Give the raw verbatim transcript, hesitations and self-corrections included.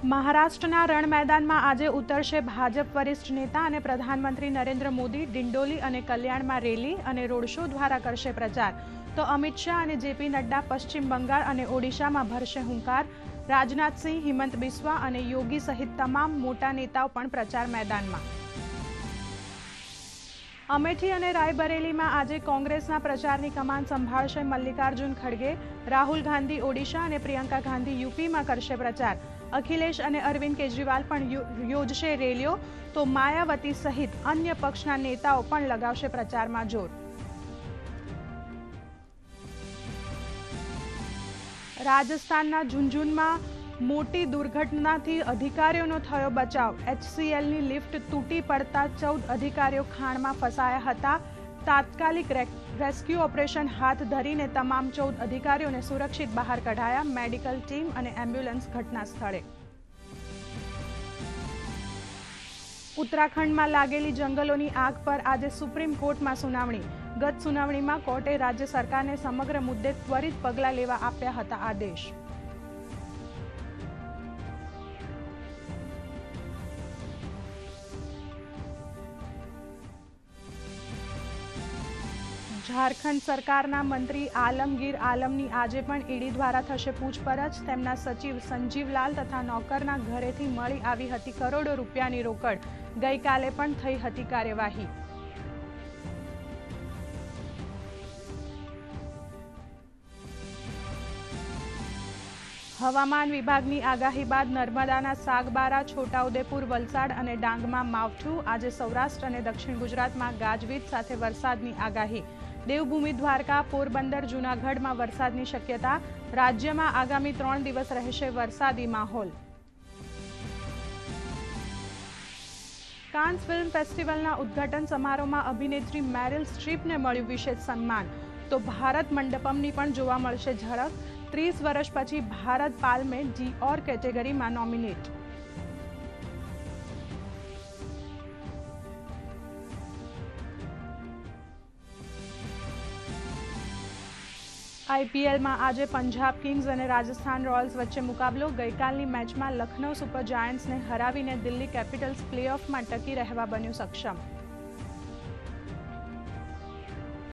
મહારાષ્ટ્રના રણ મેદાનમાં આજે ઉતરશે ભાજપ વરિષ્ઠ નેતા અને પ્રધાનમંત્રી નરેન્દ્ર મોદી. ડિંડોલી અને કલ્યાણમાં રેલી અને રોડ શો દ્વારા કરશે પ્રચાર. તો અમિત શાહ અને જેપી નડ્ડા પશ્ચિમ બંગાળ અને ઓડિશામાં ભરશે હુંકાર. રાજનાથસિંહ, હિમંત બિસ્વા અને યોગી સહિત તમામ મોટા નેતાઓ પણ પ્રચાર મેદાનમાં. અમેઠી અને રાયબરેલીમાં આજે કોંગ્રેસના પ્રચારની કમાન સંભાળશે મલ્લિકાર્જુન ખડગે. રાહુલ ગાંધી ઓડિશા અને પ્રિયંકા ગાંધી યુપીમાં કરશે પ્રચાર. અખિલેશ અને અરવિંદ કેજરીવાલ પણ યોજશે રેલીઓ. તો માયાવતી સહિત અન્ય પક્ષના નેતાઓ પણ લગાવશે પ્રચારમાં જોર. રાજસ્થાનના ઝુંઝુનમાં મોટી દુર્ઘટનાથી અધિકારીઓનો થયો બચાવ. એચસીએલની લિફ્ટ તૂટી પડતા ચૌદ અધિકારીઓ ખાણમાં ફસાયા હતા. તાત્કાલિક રેસ્ક્યુ ઓપરેશન હાથ ધરીને તમામ ચૌદ અધિકારીઓને સુરક્ષિત બહાર કઢાયા. મેડિકલ ટીમ અને એમ્બ્યુલન્સ ઘટના સ્થળે. ઉત્તરાખંડમાં લાગેલી જંગલોની આગ પર આજે સુપ્રીમ કોર્ટમાં સુનાવણી. ગત સુનાવણીમાં કોર્ટે રાજ્ય સરકારને સમગ્ર મુદ્દે ત્વરિત પગલાં લેવા આપ્યા હતા આદેશ. ઝારખંડ સરકારના મંત્રી આલમગીર આલમની આજે પણ ઈડી દ્વારા થશે પૂછપરછ. તેમના સચિવ સંજીવલાલ તથા નોકરના ઘરેથી મળી આવી હતી કરોડો રૂપિયાની રોકડ. ગઈકાલે પણ થઈ હતી કાર્યવાહી. હવામાન વિભાગની આગાહી બાદ નર્મદાના સાગબારા, છોટાઉદેપુર, વલસાડ અને ડાંગમાં માવઠું. આજે સૌરાષ્ટ્ર અને દક્ષિણ ગુજરાતમાં ગાજવીજ સાથે વરસાદની આગાહી. દેવભૂમિ દ્વારકા, પોરબંદર, જૂનાગઢમાં વરસાદની શક્યતા. રાજ્યમાં આગામી ત્રણ દિવસ રહેશે વરસાદી માહોલ. કાન્સ ફિલ્મ ફેસ્ટિવલના ઉદ્ઘાટન સમારોહમાં અભિનેત્રી મેરિલ સ્ટ્રીપને મળ્યું વિશેષ સન્માન. તો ભારત મંડપમની પણ જોવા મળશે ઝળક. ત્રીસ વર્ષ પછી ભારત પાલ્મે ડીઓર કેટેગરીમાં નોમિનેટ. આઈપીએલમાં આજે પંજાબ કિંગ્સ અને રાજસ્થાન રોયલ્સ વચ્ચે મુકાબલો. ગઈકાલની મેચમાં લખનૌ સુપર જાયન્ટ્સને હરાવીને દિલ્હી કેપિટલ્સ પ્લેઓફમાં ટકી રહેવા બન્યું સક્ષમ.